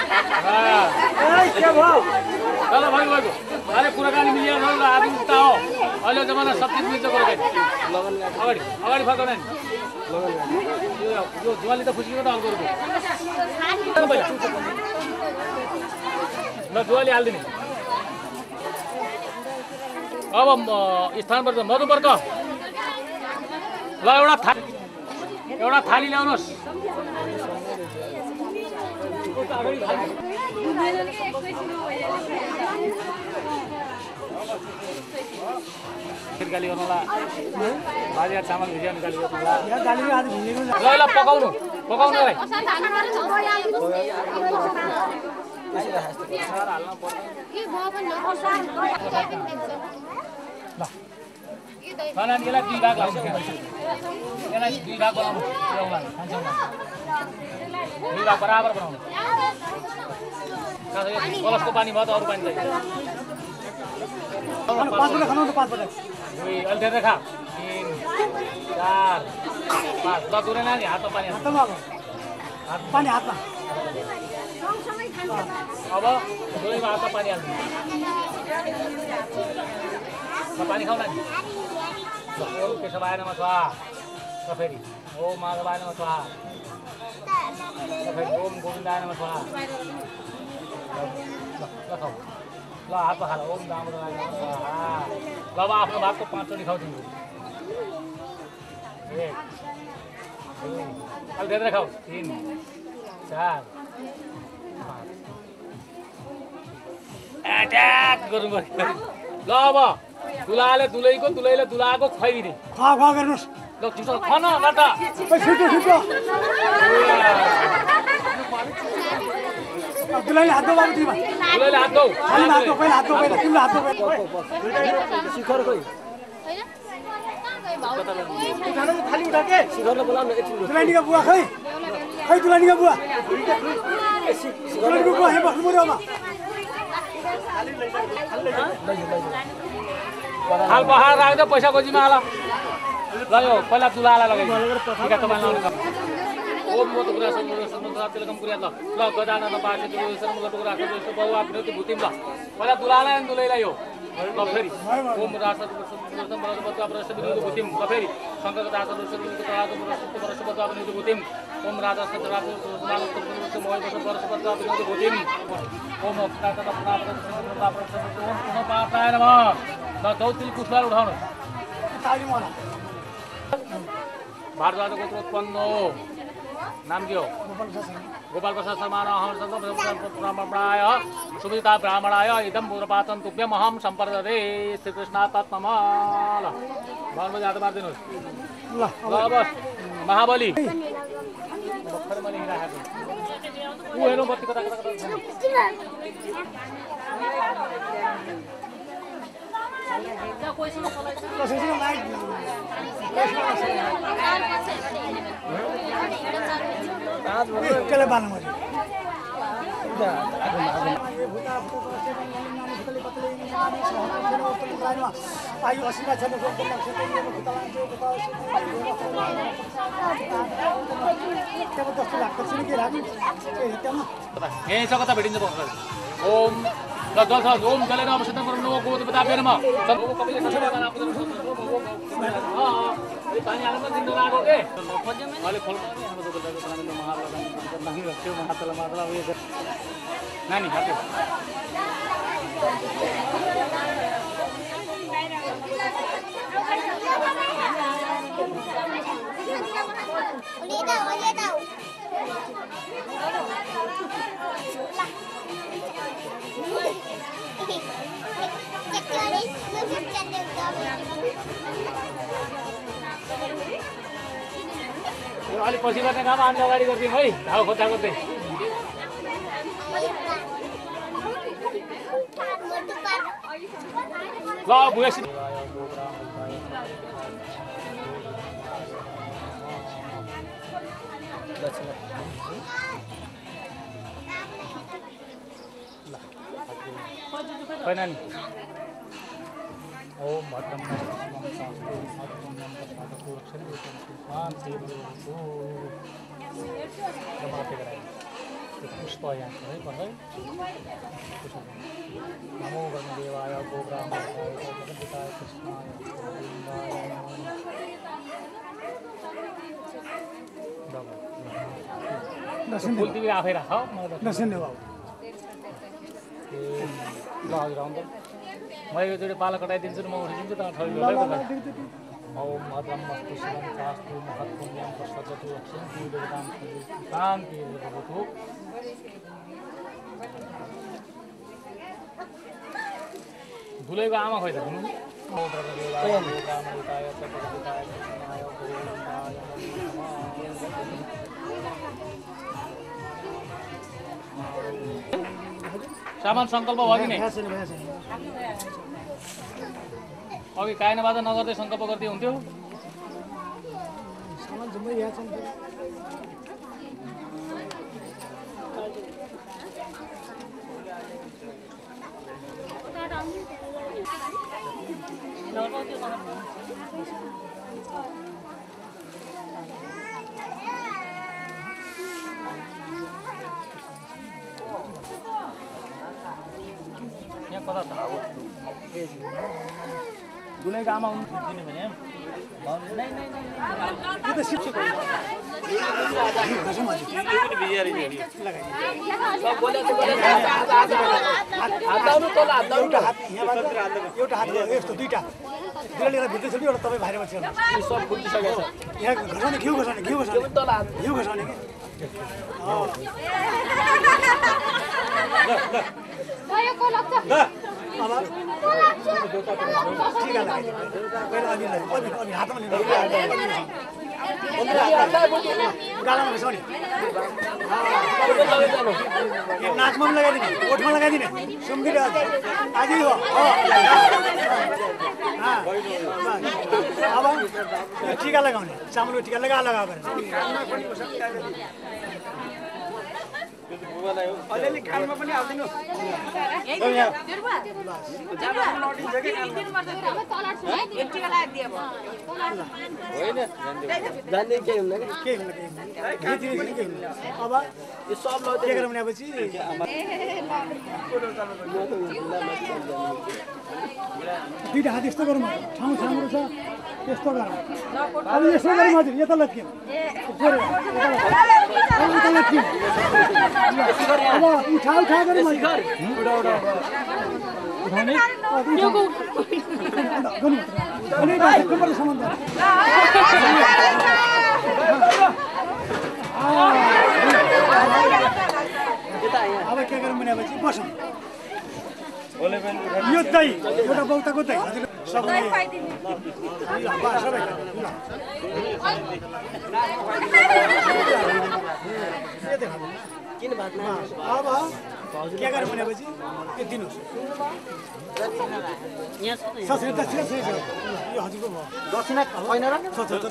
ल भयो भएको अहिले कुराकानी मिलियो ल आधुनिकता हो अहिले जमाना सबचिज मिल्छ कुराकानी अगाडि अगाडि फर्काउन नि यो जुवाली त फुस्कियो त अर्को ल जुवाली हालिदिने अब स्थानबाट मधुपर्क ल एउटा था एउटा थाली ल्याउनुहोस् गाली गर्नुला भाजी चामल भिजिया गाली गर्नुला ल ल पकाउनु पकाउनुलाई नानी यसलाई दुई भाग लाउनु यसलाई दुई भाग बनाउनु दुई भाग बराबर बनाउनु कलसको पानी भयो त अरू पानी चाहियो दुई अलि धेरै खा तिन चार पाँच ल दुरै नानी हातमा पानी पानी हातमा अब दुवैमा हातमा पानी हाल्नु पानी खाऊ नानी ओम केशवाय नमः स्वाहा र फेरि ओम माधवाय नमः स्वाहा र फेरि ओम गोविन्दाय नमः स्वाहा ल खाऊ ल हातमा खाला ओम दामोदराय नमः स्वाहा ल अब आफ्नो भागको पाँचचोटि खाऊ तिम्रो एक दुई अलि धेरै खाऊ तिन चार पाँच एट्याक गर्नु पर्यो ल अब दुलाले दुलैको दुलैले दुलाको खुवाइदिने खुवा खुवा गर्नुहोस् ल ल छिटो खन नाटा ओइ छिटो छिटो दुलाईले हात दो बाबु तिमीमा दुलाईले हात दौ खाली हात दो पहिला हात दो पहिला तिम्रो हात दो शिखर खोइ खाली उठा के शिखरले बोलाउन एकछिन दुलाईनीको बुवा खै खै दुलाईनीको बुवा दुलाईनीको बुवा हे बस्नु पर्यो अब हाल बहार राख्दा पैसा खोजिमा हाल ल यो पहिला तुलाला लगाइदिनु टिका तपाईँले लाउनु ओम मोत कुरा समुद्र समुद्र तिलकम कुरा ल ल गजानन पासे त्यो समुद्र टुक्रा जस्तो बहु आफ्नो त्यो भुतिम ल पहिला तुलाला अनि तुलैला यो ल फेरि ओम रासा समुद्र समुद्र बच्चा प्रश्न बिन्दु भुतिम ल फेरि शङ्कर दास दर्शन बिन्दु तराज समुद्र प्रश्न बच्चा बिन्दु भुतिम ओम राजा समुद्र राजा मानव समुद्र मोय बच्चा बच्चा बिन्दु भुतिम ओम अप्राता प्राप्त समुद्र प्राप्त समुद्र ओम पुनः पापाय नमः ल चौतिल पुष्पहरू उठाउनु ताली मन भारद्वाज गोत्र उत्पन्न नाम के हो गोपाल प्रसाद शर्मा ब्राह्मणाय सुविता ब्राह्मणाय इदम पूर्वपाचन तुभ्यम अहम सम्पर्दते श्रीकृष्ण तत्त्वमाल भगवान जात मार्दिनुहोस् ल अब महाबली भर्खर मैले राखेको ऊ हेर्नु बत्ती कता कता कता कसैसँग लाइट केले बाल्नु पर्यो आयु असीमा छ जस्तो लाग्छ के राख्नु यहीँ छ कता भेटिन्छ ओम ल जल ओम जलेन अवसित गर्नु गोदेवता बेनमा पानी हाल्नु दिन लाग्यो के अहिले खोल नानी हात्यो अलिक पछि गर्ने काम हामी अगाडि गरिदिउँ है घाउ खोज्दा खोज्दै ल भुएसी खै नानी ओम भद्रम पुष्प यहाँ छ है भर्खर नमो ब्रह्मदेवाय गो ब्राह्मणाय कृष्णाय फुल तिमी आफै राख दर्शन देऊ बाबु ल हजुर आउनु त म एकचोटि पालो कटाइदिन्छु नि म उठिदिन्छु त ओम भद्रम मस्तु शिवं शास्तु महत्पुण्यं प्रसजतु अक्षयं देवतां शान्ति भवतु दुलैको आमा खोइ त हुनु सामान सङ्कल्प भयो कि नै अघि कायन बाजा नगर्दै सङ्कल्प गर्दै हुन्थ्यो यहाँ कता छ दुलैको आमा हुनु दिने भने यो त शिक्षक हो एउटा हात यस्तो दुईटा दुईटा लिएर भित्र छ एउटा तपाईँ बाहिर बस्छ सब फुटिसकेको छ यहाँ घसाउने घिउ घसाउने घिउ घसाउने घिउ घसाउने गयो को लाग्छ अब टिका लगाइदिनु पहिला अलि अलि अलि हातमा लिनु गालामा बसाउने नाकमा पनि लगाइदिने ओठमा लगाइदिने सुम्किएर आदि हो अब टिका लगाउने चामलको टिका लगा लगा गरेर अलिअलि कानमा पनि हालिदिनु जान्दै केही हुन्न के अब यो सब के गरेर भनेपछि दुईटा हात यस्तो गरौँ ठाउँ ठाउँहरू छ त्यस्तो गरौँ अब यसो गरौँ हजुर यता लत्कियो अब उठा उठा गरौँ उठाउने सम्बन्ध अब के गरौँ भनेपछि बसौँ यो दही एउटा बौताको दही हजुर सबै किन भात अब के गरौँ भनेपछि यो दिनुहोस् यो हजुरको भयो दक्षिणा होइन र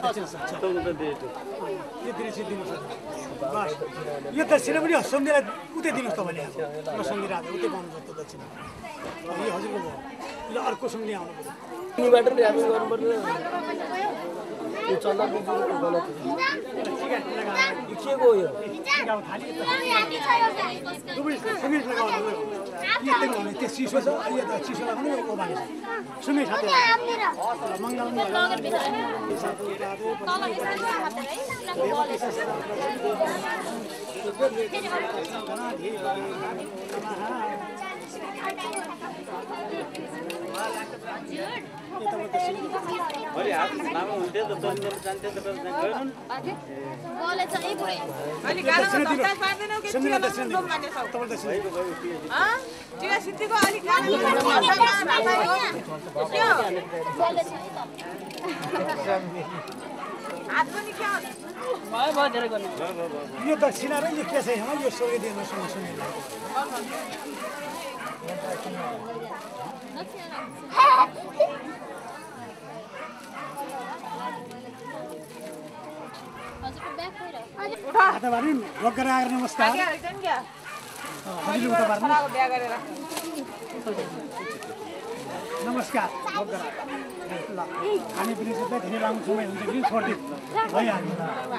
यो दक्षिणा पनि सम्झेलाई उतै दिनुहोस् तपाईँले अब सम्झेर आज उतै पाउनु जस्तो दक्षिणा यो हजुरको भयो ल अर्को सम्झे आउनु यहीँबाट ल्यापिङ गर्नुपर्छ यो चल्दा गलत के गयो त्यो चिसो छ यो त चिसो लगाउनु यो बाँकी सुमे साथी मङ्गल अरे हात लामो हुन्थ्यो त तन्ने जान्थ्यो त गएनन् बोले चाहिँ पुरै अलि गालामा दस्तार पार्दैनौ के चिया दस्तार माने छौ तपाईले दस्तार ह चिया सिद्धिको अलि गालामा दस्तार पार्दैनौ के हो बोले चाहिँ हात पनि के हो भयो भयो धेरै गर्नु यो दक्षिणा र यो के छ यहाँ यो सोगे दिनु सुन्नु सुन्नु आता बारी रोक गरेर आएर नमस्कार हजुर उता बार्नु बिहा गरेर नमस्कार रोक गरेर ल खाने पिने चाहिँ धेरै लामो समय हुन्छ कि छोड्दिनु भइहाल्यो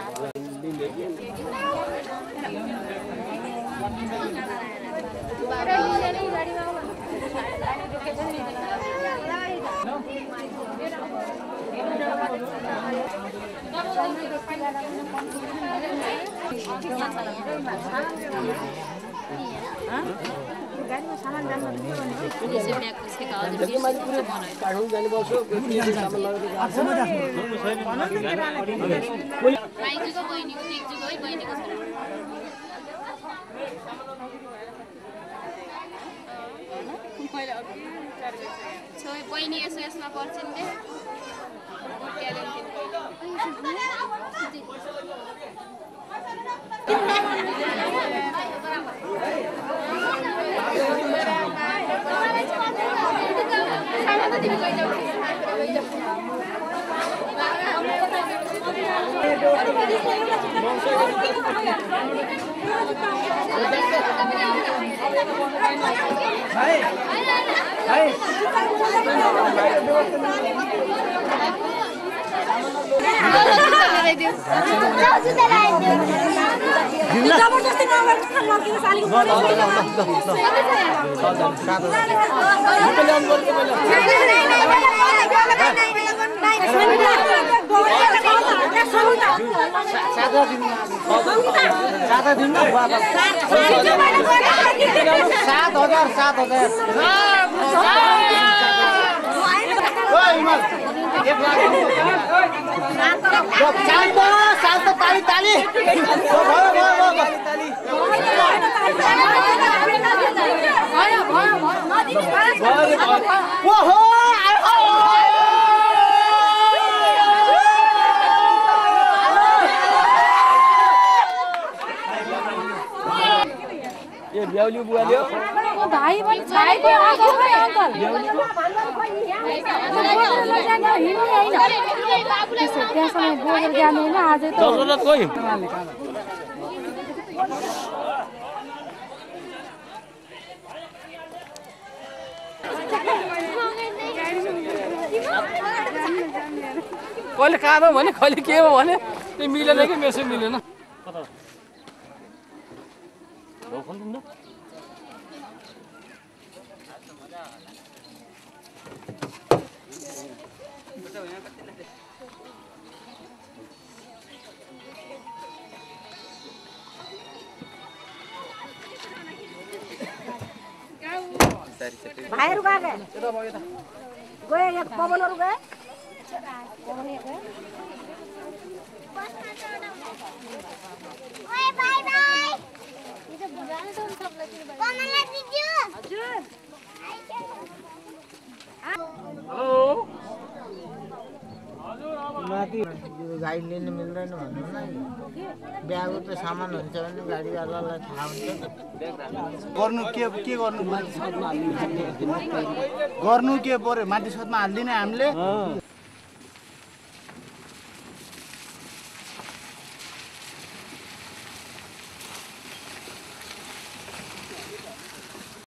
गाडीमा सामान राख्नु काठमाडौँ जानुपर्छ माइजूको बहिनीको टेक्जुको है बहिनीको छोरा बहिनी यसो यसमा पर्छन् रे हाय हाय जबरजस्ती नगर्नु न लगिनु सालीको सात हजार सात हजार शान्त शान्त ताली ताली ओहो यो ल्याउली बुवाले भाइ पनि भाइ पनि अङ्कल अङ्कल त्यहाँसम्म बोकेर जाने होइन आज त जरुरत कोही कहिले काँदो भने कहिले के हो भने त्यो मिलेन कि मेसो मिलेन भाइहरू गए गए यहाँ पवनहरू गए माथि गाडी लिन मिल्दैन भन्नु न ब्यागको त सामान हुन्छ भने गाडीवालालाई थाहा हुन्छ गर्नु के के गर्नु गर्नु के पर्यो माथि छतमा हाल्दिने हामीले